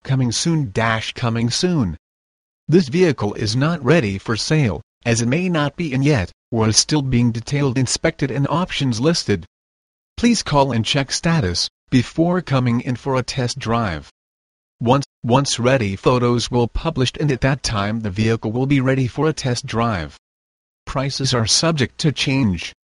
coming soon. This vehicle is not ready for sale, as it may not be in yet, or is still being detailed, inspected and options listed. Please call and check status before coming in for a test drive. Once ready, photos will be published, and at that time the vehicle will be ready for a test drive. Prices are subject to change.